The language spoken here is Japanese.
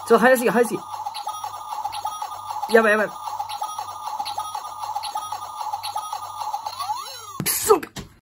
早すぎ、早すぎ。やばいやばい。くそ